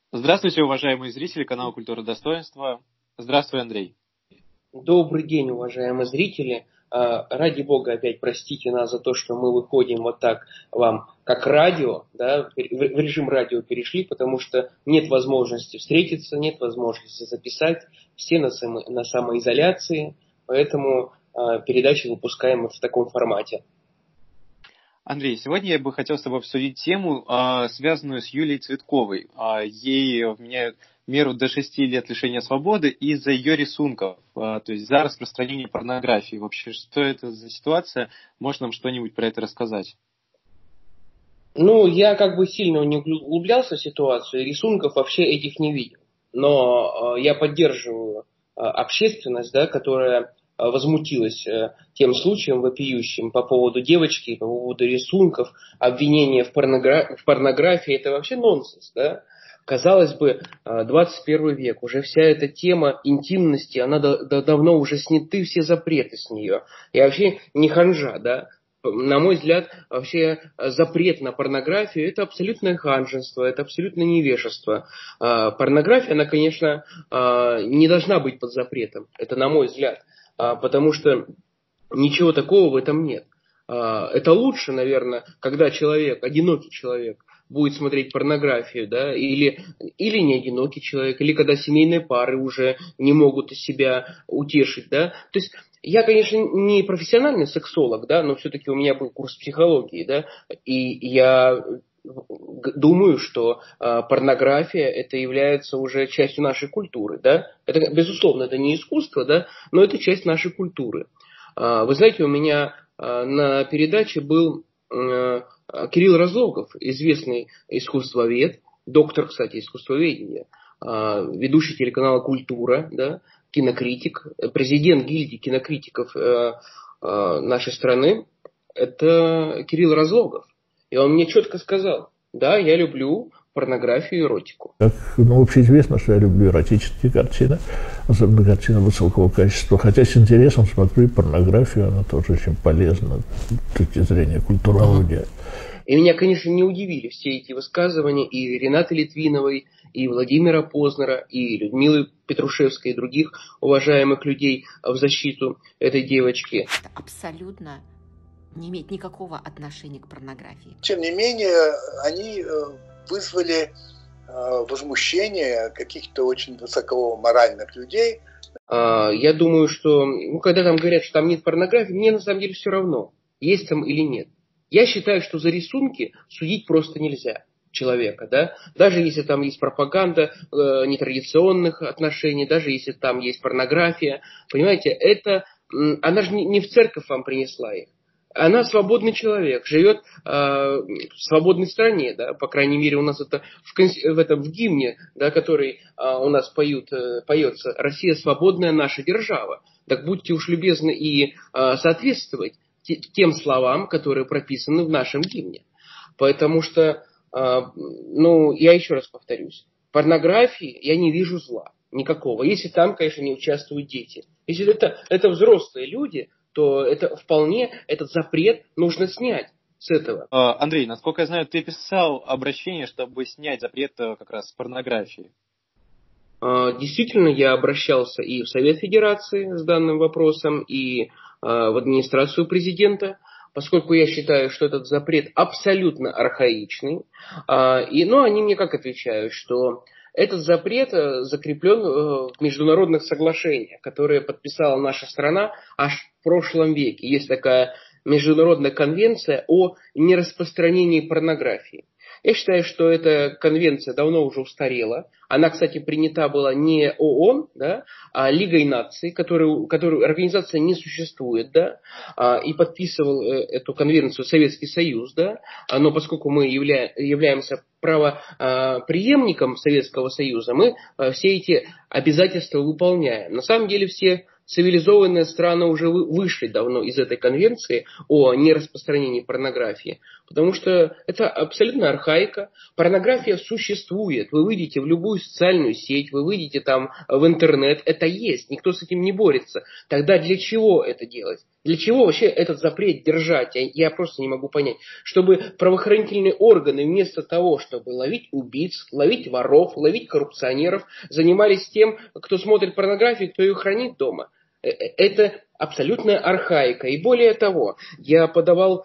Здравствуйте, уважаемые зрители канала «Культура достоинства». Здравствуй, Андрей. Добрый день, уважаемые зрители. Ради бога, опять простите нас за то, что мы выходим вот так вам, как радио, да, в режим радио перешли, потому что нет возможности встретиться, нет возможности записать, все на самоизоляции, поэтому передачи выпускаем в таком формате. Андрей, сегодня я бы хотел с тобой обсудить тему, связанную с Юлией Цветковой. Ей вменяют меру до 6 лет лишения свободы из-за ее рисунков, то есть за распространение порнографии. Вообще, что это за ситуация? Можешь нам что-нибудь про это рассказать? Я сильно не углублялся в ситуацию, рисунков вообще этих не видел. Но я поддерживаю общественность, да, которая возмутилась тем случаем вопиющим по поводу девочки, по поводу рисунков, обвинения в порнографии. Это вообще нонсенс, да? Казалось бы, 21 век, уже вся эта тема интимности, она давно уже сняты все запреты с нее. И вообще не ханжа, да? На мой взгляд, вообще запрет на порнографию – это абсолютное ханжество, это абсолютное невежество. Порнография, она, конечно, не должна быть под запретом, это на мой взгляд, потому что ничего такого в этом нет. Это лучше, наверное, когда человек, одинокий человек, будет смотреть порнографию, да, или не одинокий человек, или когда семейные пары уже не могут себя утешить, да. То есть я, конечно, не профессиональный сексолог, да, но все-таки у меня был курс психологии, да, и я думаю, что порнография это является уже частью нашей культуры, да. Это, безусловно, это не искусство, да, но это часть нашей культуры. Вы знаете, у меня на передаче был Кирилл Разлогов, известный искусствовед, доктор, кстати, искусствоведения, ведущий телеканала «Культура», да, кинокритик, президент гильдии кинокритиков нашей страны, это Кирилл Разлогов. И он мне четко сказал: да, я люблю порнографию и эротику. Общеизвестно, что я люблю эротические картины, особенно картины высокого качества. Хотя с интересом смотрю и порнографию, она тоже очень полезна с точки зрения культурологии. И меня, конечно, не удивили все эти высказывания и Ренаты Литвиновой, и Владимира Познера, и Людмилы Петрушевской, и других уважаемых людей в защиту этой девочки. Это абсолютно не имеет никакого отношения к порнографии. Тем не менее, они вызвали возмущение каких-то очень высокоморальных людей. Я думаю, что, когда там говорят, что там нет порнографии, мне на самом деле все равно, есть там или нет. Я считаю, что за рисунки судить просто нельзя человека, да, даже если там есть пропаганда нетрадиционных отношений, даже если там есть порнография, понимаете, это, она же не в церковь вам принесла их. Она свободный человек, живет в свободной стране, да, по крайней мере у нас это в гимне, да, который у нас поется: «Россия свободная наша держава». Так будьте уж любезны и соответствовать тем словам, которые прописаны в нашем гимне. Потому что, я еще раз повторюсь, в порнографии я не вижу зла никакого, если там, конечно, не участвуют дети. Если это взрослые люди, то это вполне, этот запрет нужно снять с этого. Андрей, насколько я знаю, ты писал обращение, чтобы снять запрет как раз с порнографии. Действительно, я обращался и в Совет Федерации с данным вопросом, и в администрацию президента, поскольку я считаю, что этот запрет абсолютно архаичный. Они мне как отвечают, что этот запрет закреплен в международных соглашениях, которые подписала наша страна аж в прошлом веке. Есть такая международная конвенция о нераспространении порнографии. Я считаю, что эта конвенция давно уже устарела. Она, кстати, принята была не ООН, да, а Лигой наций, которую организация не существует, да, и подписывал эту конвенцию Советский Союз, да, но поскольку мы являемся правопреемником Советского Союза, мы все эти обязательства выполняем. На самом деле все цивилизованные страны уже вышли давно из этой конвенции о нераспространении порнографии. Потому что это абсолютно архаика. Порнография существует. Вы выйдете в любую социальную сеть, вы выйдете там в интернет. Это есть. Никто с этим не борется. Тогда для чего это делать? Для чего вообще этот запрет держать? Я просто не могу понять. Чтобы правоохранительные органы вместо того, чтобы ловить убийц, ловить воров, ловить коррупционеров, занимались тем, кто смотрит порнографию, кто ее хранит дома. Это абсолютная архаика. И более того, я подавал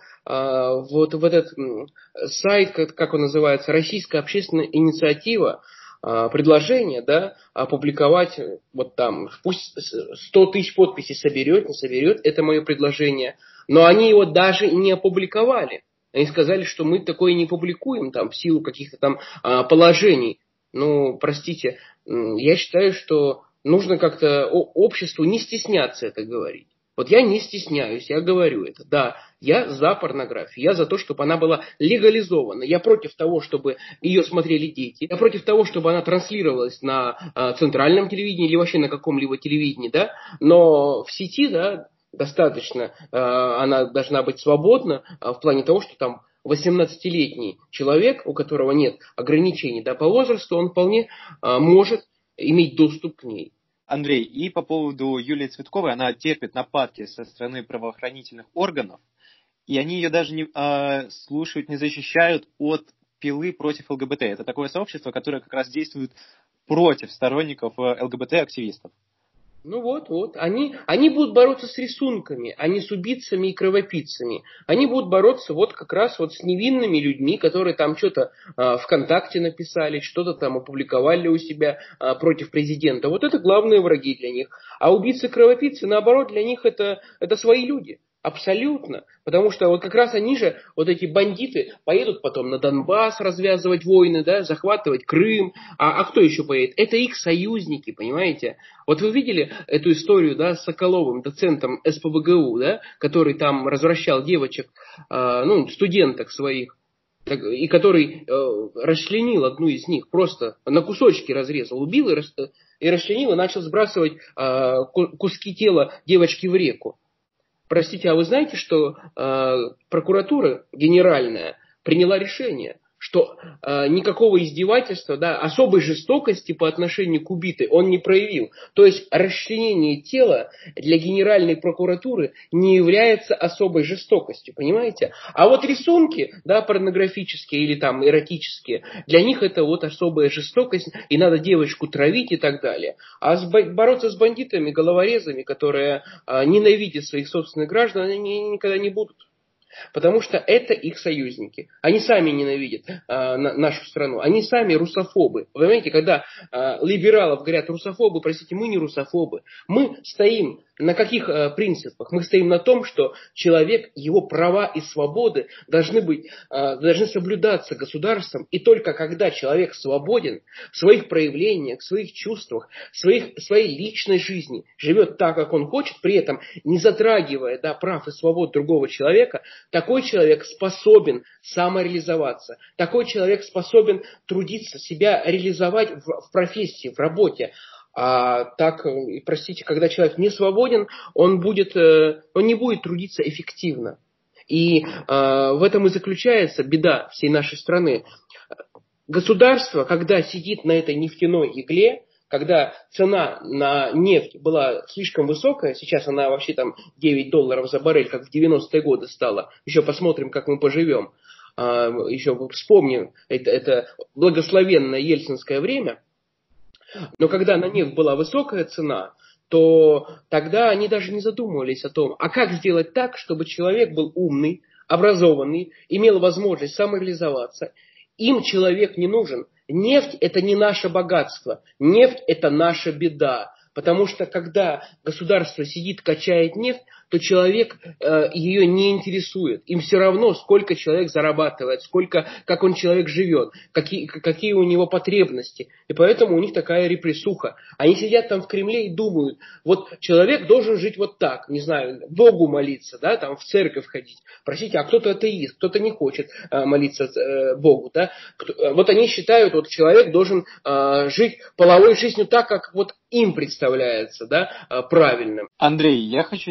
вот в этот сайт, как он называется, Российская общественная инициатива, предложение, да, опубликовать вот там, пусть 100 тысяч подписей соберет, не соберет, это мое предложение, но они его даже не опубликовали. Они сказали, что мы такое не публикуем там в силу каких-то там положений. Ну, простите, я считаю, что нужно как-то обществу не стесняться это говорить. Вот я не стесняюсь, я говорю это. Да, я за порнографию, я за то, чтобы она была легализована. Я против того, чтобы ее смотрели дети. Я против того, чтобы она транслировалась на центральном телевидении или вообще на каком-либо телевидении. Да? Но в сети, да, достаточно, она должна быть свободна в плане того, что там 18-летний человек, у которого нет ограничений, да, по возрасту, он вполне может иметь доступ к ней. Андрей, и по поводу Юлии Цветковой, она терпит нападки со стороны правоохранительных органов, и они ее даже не слушают, не защищают от пилы против ЛГБТ. Это такое сообщество, которое как раз действует против сторонников ЛГБТ-активистов. Ну вот. Они будут бороться с рисунками, а не с убийцами и кровопийцами. Они будут бороться вот как раз вот с невинными людьми, которые там что-то ВКонтакте написали, что-то там опубликовали у себя против президента. Вот это главные враги для них. А убийцы и кровопийцы, наоборот, для них это свои люди. Абсолютно. Потому что вот как раз они же, вот эти бандиты, поедут потом на Донбасс развязывать войны, да, захватывать Крым. А кто еще поедет? Это их союзники, понимаете? Вот вы видели эту историю, да, с Соколовым, доцентом СПбГУ, да, который там развращал девочек, студенток своих, и который расчленил одну из них, просто на кусочки разрезал, убил и расчленил, и начал сбрасывать куски тела девочки в реку. Простите, а вы знаете, что прокуратура генеральная приняла решение, что никакого издевательства, да, особой жестокости по отношению к убитой он не проявил. То есть расчленение тела для Генеральной прокуратуры не является особой жестокостью, понимаете? А вот рисунки, да, порнографические или там эротические, для них это вот особая жестокость, и надо девочку травить и так далее. А бороться с бандитами, головорезами, которые ненавидят своих собственных граждан, они никогда не будут. Потому что это их союзники. Они сами ненавидят нашу страну. Они сами русофобы. Вы понимаете, когда либералов говорят русофобы, простите, мы не русофобы. Мы стоим на каких принципах? Мы стоим на том, что человек, его права и свободы должны соблюдаться государством. И только когда человек свободен в своих проявлениях, в своих чувствах, в своей личной жизни, живет так, как он хочет, при этом не затрагивая, да, прав и свобод другого человека, такой человек способен самореализоваться. Такой человек способен трудиться, себя реализовать в профессии, в работе. А так, простите, когда человек не свободен, он не будет трудиться эффективно. И в этом и заключается беда всей нашей страны. Государство, когда сидит на этой нефтяной игле, когда цена на нефть была слишком высокая, сейчас она вообще там $9 за баррель, как в 90-е годы стала, еще посмотрим, как мы поживем, еще вспомним это благословенное ельцинское время. Но когда на нефть была высокая цена, то тогда они даже не задумывались о том, а как сделать так, чтобы человек был умный, образованный, имел возможность самореализоваться. Им человек не нужен. Нефть – это не наше богатство, нефть – это наша беда. Потому что когда государство сидит, качает нефть, то человек ее не интересует. Им все равно, сколько человек зарабатывает, как он человек живет, какие у него потребности. И поэтому у них такая репрессуха. Они сидят там в Кремле и думают, вот человек должен жить вот так, не знаю, Богу молиться, да, там в церковь ходить. Простите, а кто-то атеист, кто-то не хочет молиться Богу. Да? Вот они считают, вот человек должен жить половой жизнью так, как вот им представляется, да, правильным. Андрей, я хочу сделать акцент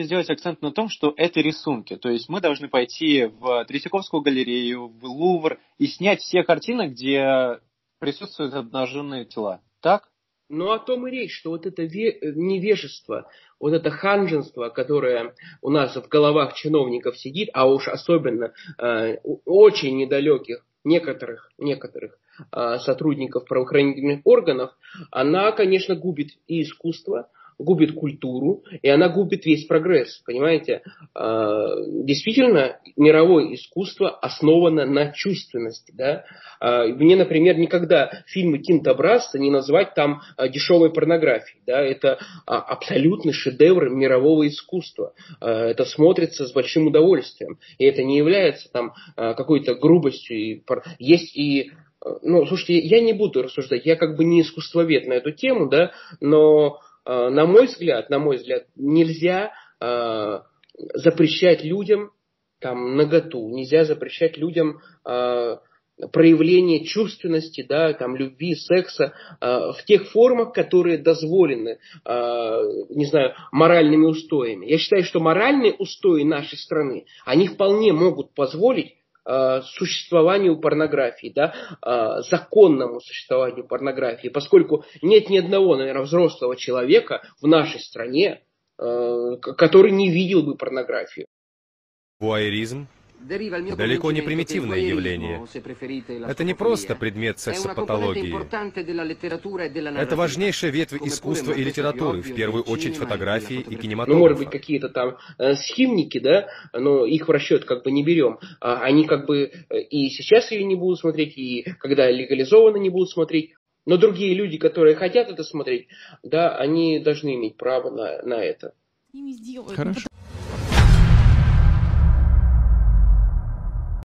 акцент на том, что это рисунки. То есть мы должны пойти в Третьяковскую галерею, в Лувр и снять все картины, где присутствуют обнаженные тела. Так? Ну, о том и речь, что вот это невежество, вот это ханженство, которое у нас в головах чиновников сидит, а уж особенно очень недалеких некоторых сотрудников правоохранительных органов, она, конечно, губит и искусство, губит культуру, и она губит весь прогресс, понимаете? Действительно, мировое искусство основано на чувственности, да? Мне, например, никогда фильмы Тинто Брасса не назвать там дешевой порнографией, да? Это абсолютный шедевр мирового искусства. Это смотрится с большим удовольствием, и это не является там какой-то грубостью. Есть и... Ну, слушайте, я не буду рассуждать, я как бы не искусствовед на эту тему, да, но... На мой взгляд, нельзя запрещать людям там, наготу, нельзя запрещать людям проявление чувственности, да, там, любви, секса в тех формах, которые дозволены, не знаю, моральными устоями. Я считаю, что моральные устои нашей страны, они вполне могут позволить существованию порнографии, да, законному существованию порнографии, поскольку нет ни одного, наверное, взрослого человека в нашей стране, который не видел бы порнографию. Вуайеризм далеко не примитивное явление. Это не просто предмет сексопатологии. Это важнейшая ветвь искусства и литературы, в первую очередь фотографии и кинематографа. Ну, может быть, какие-то там схимники, да, но их в расчет как бы не берем. Они как бы и сейчас ее не будут смотреть, и когда легализовано не будут смотреть. Но другие люди, которые хотят это смотреть, да, они должны иметь право на это. Хорошо.